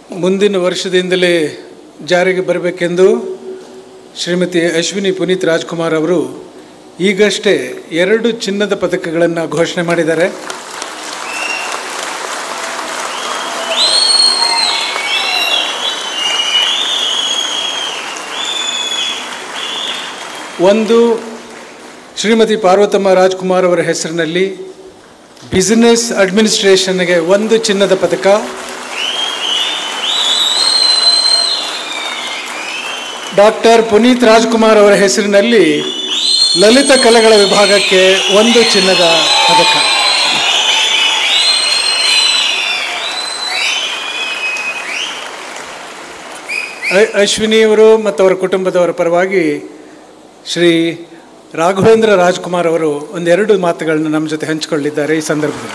ಮುಂದಿನ ವರ್ಷದಿಂದಲೇ ಜಾರಿಗೆ ಬರಬೇಕೆಂದು ಶ್ರೀಮತಿ ಅಶ್ವಿನಿ ಪುನೀತ್ ರಾಜ್ಕುಮಾರ್ ಅವರು ಈಗಷ್ಟೇ 2 ಚಿನ್ನದ ಪದಕಗಳನ್ನು ಘೋಷಣೆ ಮಾಡಿದ್ದಾರೆ. ಒಂದು ಶ್ರೀಮತಿ ಪಾರ್ವತಮ್ಮ ರಾಜ್ಕುಮಾರ್ ಅವರ ಹೆಸರಿನಲ್ಲಿ ಬಿಸಿನೆಸ್ ಅಡ್ಮಿನಿಸ್ಟ್ರೇಷನ್ಗೆ 1 ಚಿನ್ನದ ಪದಕ, ಡಾಕ್ಟರ್ ಪುನೀತ್ ರಾಜ್ಕುಮಾರ್ ಅವರ ಹೆಸರಿನಲ್ಲಿ ಲಲಿತ ಕಲೆಗಳ ವಿಭಾಗಕ್ಕೆ 1 ಚಿನ್ನದ ಪದಕ. ಅಶ್ವಿನಿಯವರು ಮತ್ತು ಅವರ ಕುಟುಂಬದವರ ಪರವಾಗಿ ಶ್ರೀ ರಾಘವೇಂದ್ರ ರಾಜ್ಕುಮಾರ್ ಅವರು 1-2 ಮಾತುಗಳನ್ನು ನಮ್ಮ ಜೊತೆ ಹಂಚಿಕೊಳ್ಳಿದ್ದಾರೆ. ಈ ಸಂದರ್ಭದಲ್ಲಿ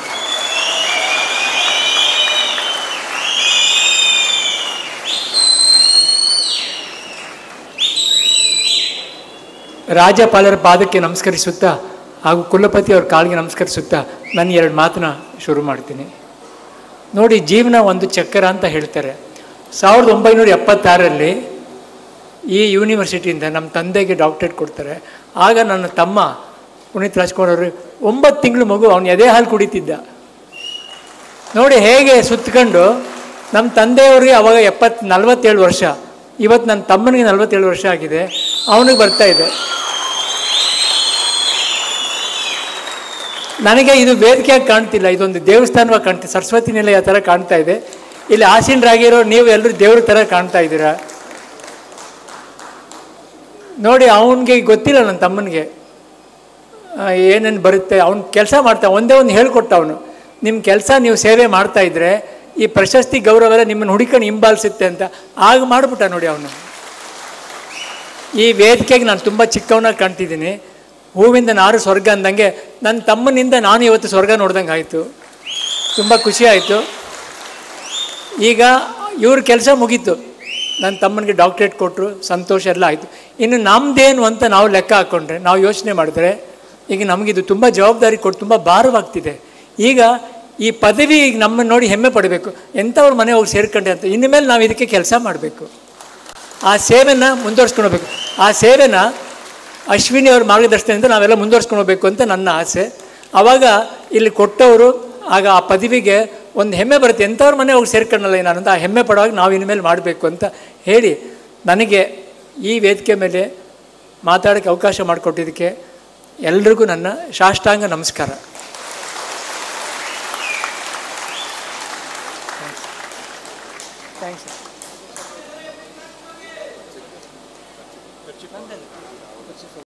ರಾಜ್ಯಪಾಲರ ಪಾದಕ್ಕೆ ನಮಸ್ಕರಿಸುತ್ತಾ ಹಾಗೂ ಕುಲಪತಿ ಅವ್ರ ಕಾಲಿಗೆ ನಮಸ್ಕರಿಸುತ್ತಾ ನಾನು 2 ಮಾತನ್ನ ಶುರು ಮಾಡ್ತೀನಿ. ನೋಡಿ, ಜೀವನ ಒಂದು ಚಕ್ರ ಅಂತ ಹೇಳ್ತಾರೆ. 1976ರಲ್ಲಿ ಈ ಯೂನಿವರ್ಸಿಟಿಯಿಂದ ನಮ್ಮ ತಂದೆಗೆ ಡಾಕ್ಟರೇಟ್ ಕೊಡ್ತಾರೆ. ಆಗ ನನ್ನ ತಮ್ಮ ಪುನೀತ್ ರಾಜ್ಕುಮಾರ್ ಅವರು 9 ತಿಂಗಳು ಮಗು, ಅವನು ಎದೆ ಹಾಲು ಕುಡಿತಿದ್ದ. ನೋಡಿ ಹೇಗೆ ಸುತ್ತಕೊಂಡು ನಮ್ಮ ತಂದೆಯವ್ರಿಗೆ ಅವಾಗ 47 ವರ್ಷ, ಇವತ್ತು ನನ್ನ ತಮ್ಮನಿಗೆ 47 ವರ್ಷ ಆಗಿದೆ, ಅವನಿಗೆ ಬರ್ತಾ ಇದೆ. ನನಗೆ ಇದು ವೇದಿಕೆಯಾಗಿ ಕಾಣ್ತಿಲ್ಲ, ಇದೊಂದು ದೇವಸ್ಥಾನವಾಗಿ ಕಾಣ್ತಿದೆ, ಸರಸ್ವತಿ ನಿಲಯ ಥರ ಕಾಣ್ತಾ ಇದೆ. ಇಲ್ಲಿ ಆಸೀನರಾಗಿರೋ ನೀವು ಎಲ್ಲರೂ ದೇವ್ರ ಥರ ಕಾಣ್ತಾ ಇದ್ದೀರಾ. ನೋಡಿ, ಅವನಿಗೆ ಗೊತ್ತಿಲ್ಲ, ನನ್ನ ತಮ್ಮನಿಗೆ ಏನೇನು ಬರುತ್ತೆ. ಅವ್ನು ಕೆಲಸ ಮಾಡ್ತಾ ಒಂದೇ ಒಂದು ಹೇಳ್ಕೊಟ್ಟ ಅವನು, ನಿಮ್ಮ ಕೆಲಸ ನೀವು ಸೇವೆ ಮಾಡ್ತಾಯಿದ್ರೆ ಈ ಪ್ರಶಸ್ತಿ ಗೌರವ ಎಲ್ಲ ನಿಮ್ಮನ್ನು ಹುಡುಕೊಂಡು ಹಿಂಬಾಲಿಸುತ್ತೆ ಅಂತ. ಆಗ ಮಾಡಿಬಿಟ್ಟ ನೋಡಿ ಅವನು. ಈ ವೇದಿಕೆಗೆ ನಾನು ತುಂಬ ಚಿಕ್ಕವನಾಗಿ ಕಾಣ್ತಿದ್ದೀನಿ. ಹೂವಿಂದ ನಾರು ಸ್ವರ್ಗ ಅಂದಂಗೆ ನನ್ನ ತಮ್ಮನಿಂದ ನಾನು ಇವತ್ತು ಸ್ವರ್ಗ ನೋಡ್ದಂಗೆ ಆಯಿತು. ತುಂಬ ಖುಷಿ ಆಯಿತು. ಈಗ ಇವ್ರ ಕೆಲಸ ಮುಗೀತು, ನನ್ನ ತಮ್ಮನಿಗೆ ಡಾಕ್ಟ್ರೇಟ್ ಕೊಟ್ಟರು, ಸಂತೋಷ ಎಲ್ಲ ಆಯಿತು. ಇನ್ನು ನಮ್ಮದೇನು ಅಂತ ನಾವು ಲೆಕ್ಕ ಹಾಕ್ಕೊಂಡ್ರೆ, ನಾವು ಯೋಚನೆ ಮಾಡಿದ್ರೆ ಈಗ ನಮಗಿದು ತುಂಬ ಜವಾಬ್ದಾರಿ ಕೊಟ್ಟು ತುಂಬ ಭಾರವಾಗ್ತಿದೆ. ಈಗ ಈ ಪದವಿ ಈಗ ನಮ್ಮನ್ನು ನೋಡಿ ಹೆಮ್ಮೆ ಪಡಬೇಕು, ಎಂಥವ್ರ ಮನೆ ಹೋಗಿ ಸೇರ್ಕೊಂಡೆ ಅಂತ. ಇನ್ನು ಮೇಲೆ ನಾವು ಇದಕ್ಕೆ ಕೆಲಸ ಮಾಡಬೇಕು, ಆ ಸೇವೆನ ಮುಂದುವರ್ಸ್ಕೊಂಡು ಹೋಗ್ಬೇಕು. ಆ ಸೇವೆನ ಅಶ್ವಿನಿ ಅವ್ರ ಮಾರ್ಗದರ್ಶನದಿಂದ ನಾವೆಲ್ಲ ಮುಂದುವರ್ಸ್ಕೊಂಡು ಹೋಗ್ಬೇಕು ಅಂತ ನನ್ನ ಆಸೆ. ಆವಾಗ ಇಲ್ಲಿ ಕೊಟ್ಟವರು ಆಗ ಆ ಪದವಿಗೆ ಒಂದು ಹೆಮ್ಮೆ ಬರುತ್ತೆ, ಎಂಥವ್ರ ಮನೆ ಹೋಗಿ ಸೇರ್ಕೊಂಡಲ್ಲ ನಾನಂತ ಆ ಹೆಮ್ಮೆ ಪಡುವಾಗ ನಾವು ಇನ್ಮೇಲೆ ಮಾಡಬೇಕು ಅಂತ ಹೇಳಿ, ನನಗೆ ಈ ವೇದಿಕೆ ಮೇಲೆ ಮಾತಾಡೋಕ್ಕೆ ಅವಕಾಶ ಮಾಡಿಕೊಟ್ಟಿದ್ದಕ್ಕೆ ಎಲ್ರಿಗೂ ನನ್ನ ಸಾಷ್ಟಾಂಗ ನಮಸ್ಕಾರ. ಥ್ಯಾಂಕ್ಸ್.